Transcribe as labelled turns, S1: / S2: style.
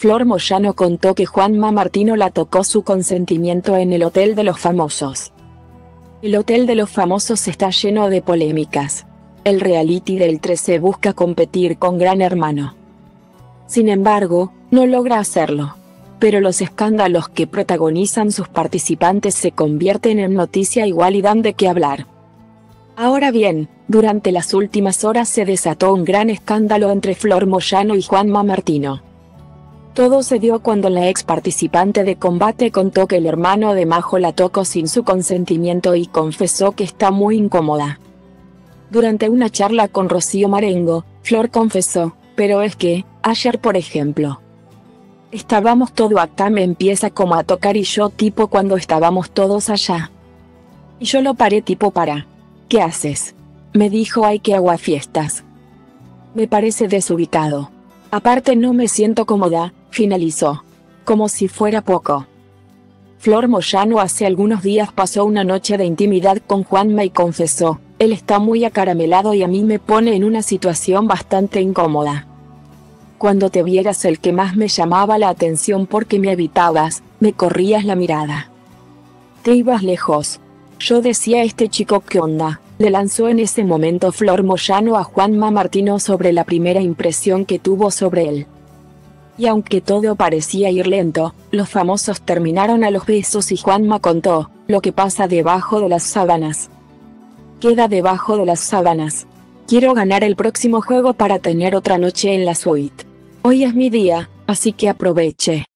S1: Flor Moyano contó que Juanma Martino la tocó su consentimiento en el Hotel de los Famosos. El Hotel de los Famosos está lleno de polémicas. El reality del 13 busca competir con Gran Hermano. Sin embargo, no logra hacerlo. Pero los escándalos que protagonizan sus participantes se convierten en noticia igual y dan de qué hablar. Ahora bien, durante las últimas horas se desató un gran escándalo entre Flor Moyano y Juanma Martino. Todo se dio cuando la ex participante de Combate contó que el hermano de Majo la tocó sin su consentimiento y confesó que está muy incómoda. Durante una charla con Rocío Marengo, Flor confesó, pero es que, ayer por ejemplo, estábamos todo acá, me empieza como a tocar y yo tipo cuando estábamos todos allá. Y yo lo paré tipo para, ¿qué haces? Me dijo hay que aguafiestas. Me parece desubicado. Aparte no me siento cómoda, finalizó. Como si fuera poco. Flor Moyano hace algunos días pasó una noche de intimidad con Juanma y confesó, él está muy acaramelado y a mí me pone en una situación bastante incómoda. Cuando te vieras el que más me llamaba la atención porque me evitabas, me corrías la mirada. Te ibas lejos. Yo decía este chico ¿qué onda? Le lanzó en ese momento Flor Moyano a Juanma Martino sobre la primera impresión que tuvo sobre él. Y aunque todo parecía ir lento, los famosos terminaron a los besos y Juanma contó, lo que pasa debajo de las sábanas queda debajo de las sábanas. Quiero ganar el próximo juego para tener otra noche en la suite. Hoy es mi día, así que aproveche.